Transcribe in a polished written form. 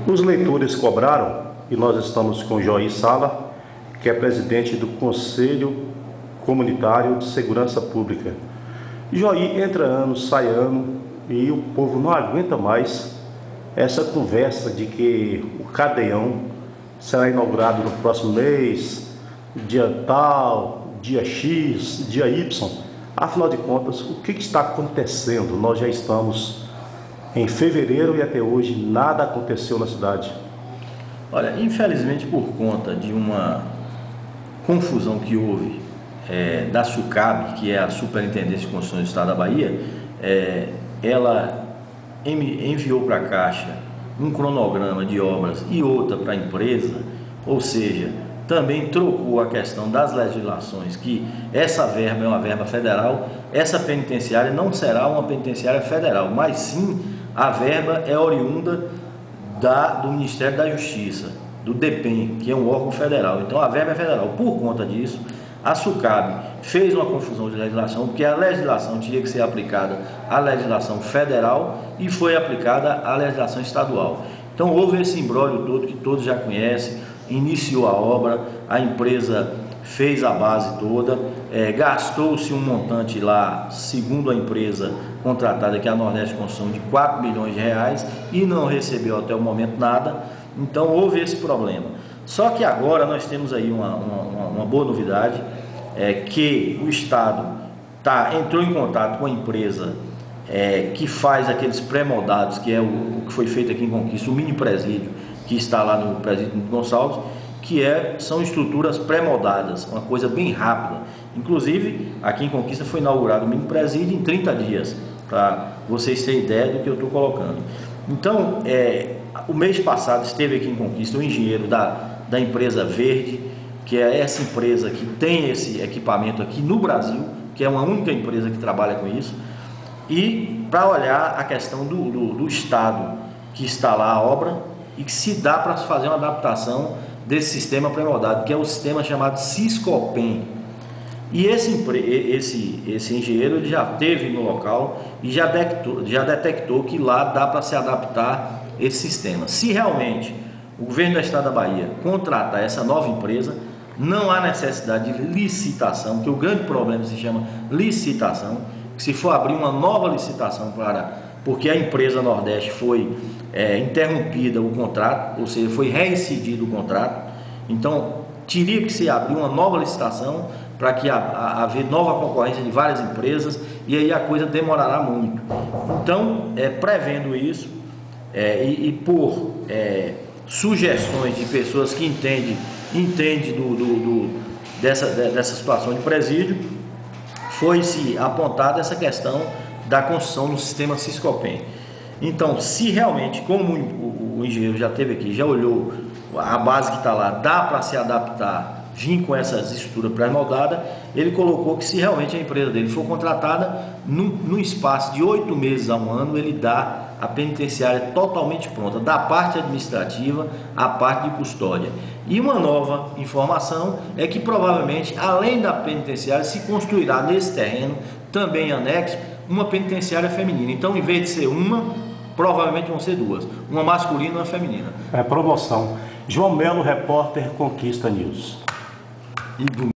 Os leitores cobraram e nós estamos com Joí Sala, que é presidente do Conselho Comunitário de Segurança Pública. Joí entra ano, sai ano e o povo não aguenta mais essa conversa de que o Cadeião será inaugurado no próximo mês, dia tal, dia X, dia Y. Afinal de contas, o que está acontecendo? Nós já estamos em fevereiro e até hoje nada aconteceu na cidade. Olha, infelizmente por conta de uma confusão que houve da SUCAB, que é a Superintendência de Construção do Estado da Bahia, ela enviou para a Caixa um cronograma de obras e outra para a empresa, ou seja, também trocou a questão das legislações, que essa verba é uma verba federal, essa penitenciária não será uma penitenciária federal, mas sim a verba é oriunda do Ministério da Justiça, do DEPEN, que é um órgão federal. Então a verba é federal. Por conta disso, a SUCAB fez uma confusão de legislação, porque a legislação tinha que ser aplicada à legislação federal e foi aplicada à legislação estadual. Então houve esse imbróglio todo que todos já conhecem, iniciou a obra, a empresa fez a base toda, gastou-se um montante lá, segundo a empresa contratada, que é a Nordeste Construção, de 4 milhões de reais e não recebeu até o momento nada. Então houve esse problema. Só que agora nós temos aí uma boa novidade, que o Estado entrou em contato com a empresa que faz aqueles pré-moldados, que é o que foi feito aqui em Conquista, o mini presídio, que está lá no presídio de Gonçalves, que são estruturas pré-moldadas, uma coisa bem rápida. Inclusive, aqui em Conquista foi inaugurado o mini presídio em 30 dias, para vocês terem ideia do que eu estou colocando. Então, o mês passado esteve aqui em Conquista o engenheiro da empresa Verde, que é essa empresa que tem esse equipamento aqui no Brasil, que é uma única empresa que trabalha com isso, e para olhar a questão do estado que está lá a obra e que se dá para fazer uma adaptação desse sistema pré-moldado, que é o sistema chamado Siscopen. E esse engenheiro ele já esteve no local e já detectou que lá dá para se adaptar esse sistema. Se realmente o governo do estado da Bahia contratar essa nova empresa, não há necessidade de licitação, porque o grande problema se chama licitação. Se for abrir uma nova licitação porque a empresa Nordeste foi interrompida o contrato, ou seja, foi reincidido o contrato, então teria que se abrir uma nova licitação para que haver nova concorrência de várias empresas, e aí a coisa demorará muito. Então, prevendo isso, e por sugestões de pessoas que entendem dessa situação de presídio, foi-se apontada essa questão da construção do sistema Siscopen. Então, se realmente, como o engenheiro já esteve aqui, já olhou a base que está lá, dá para se adaptar, vir com essas estruturas pré-moldadas, ele colocou que se realmente a empresa dele for contratada, num espaço de 8 meses a um ano, ele dá a penitenciária totalmente pronta, da parte administrativa à parte de custódia. E uma nova informação é que provavelmente, além da penitenciária, se construirá nesse terreno, também anexo, uma penitenciária feminina. Então, em vez de ser uma, provavelmente vão ser duas, uma masculina e uma feminina. É promoção. João Melo, repórter Conquista News.